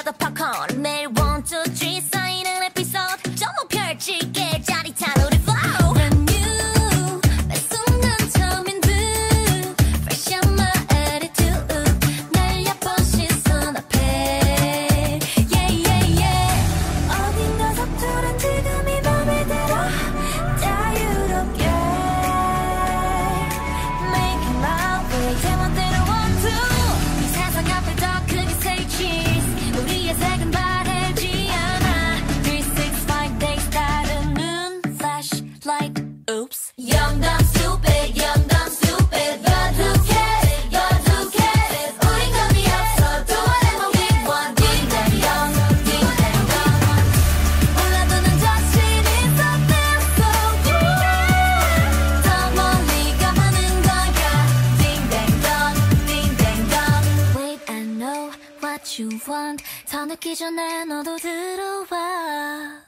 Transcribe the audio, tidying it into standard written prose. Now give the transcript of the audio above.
더 팝콘 매일 1, 2, 3 쌓이는 에피소드 전부 펼칠게 짜릿한 우리 flow Brand new 매 순간 처음인 듯 Fresh on my attitude 날려본 시선 앞에 Yeah yeah yeah 어딘가 서투른 지금이 맘에 들어 자유롭게 Making my way 제멋대로 want to 이 세상 앞에 더 크게 say cheese 우리의 색은 바래지 않아 365 days 다루는 flashlight oops Young dumb stupid Young dumb stupid But who cares But who cares 우린 겁이 없어 Do whatever we want Ding dang dong Ding dang dong 몰라도 난 자신 있었던 so yeah 더 멀리 가보는 거야 Ding dang dong Ding dang dong Wait I know what you want 더 늦기 전에 너도 들어와